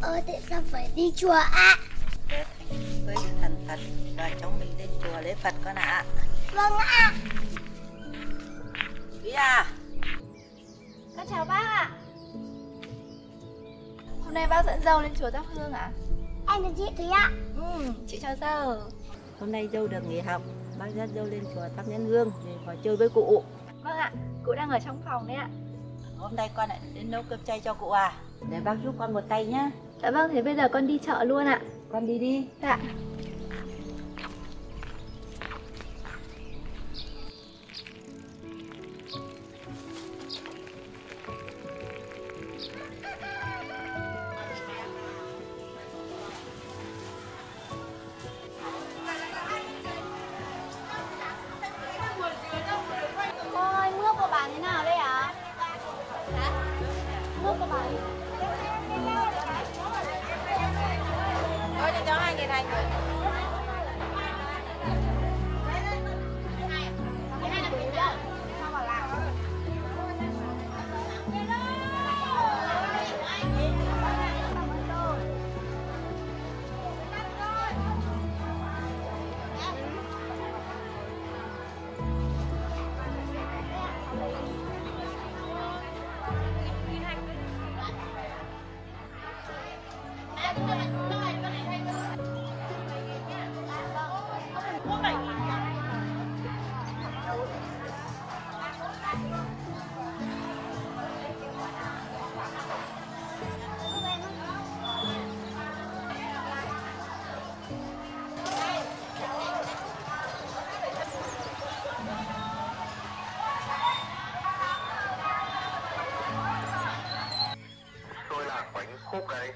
Tại sao phải đi chùa ạ? Với thần Phật và cháu mình lên chùa lễ Phật con ạ. Vâng ạ. Thúy à. Con chào bác ạ. Hôm nay bác dẫn dâu lên chùa thắp hương ạ? Em là chị Thúy ạ. Chị chào dâu. Hôm nay dâu được nghỉ học, bác dắt dâu lên chùa thắp nén hương để vào chơi với cụ. Vâng ạ, cụ đang ở trong phòng đấy ạ. Hôm nay con lại đến nấu cơm chay cho cụ à? Để bác giúp con một tay nhá. Dạ vâng, thế bây giờ con đi chợ luôn ạ. Con đi đi. Dạ. Ôi, mướp của bạn thế nào đây ạ? Hả? Mướp của bạn. Thôi cho cháu 2.000 hành rồi. Tôi là bánh khúc đấy.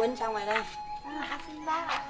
cuốn xong rồi đây. Xin bác ạ.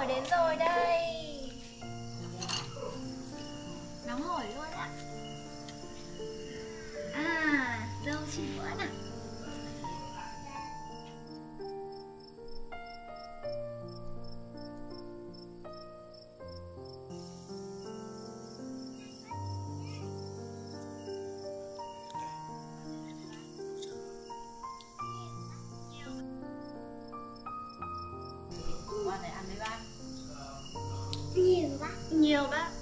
nồi đến rồi đây. Nóng hổi luôn ạ. À, dâu chín bữa nào. Con này ăn với bác. Nhiều bác. Nhiều bác.